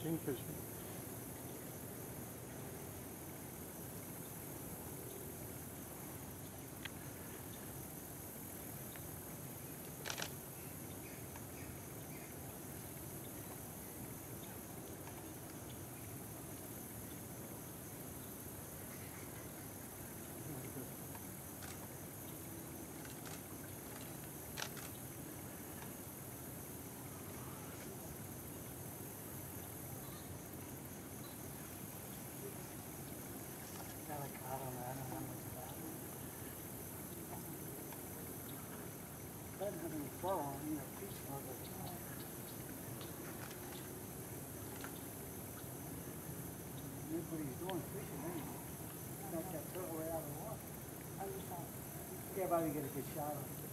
kingfisher. Doesn't have any fur on, you know, fish smells like that. Look what he's doing, fishing, ain't he? Got that turtle right out of the water. Yeah, but I didn't get a good shot of it.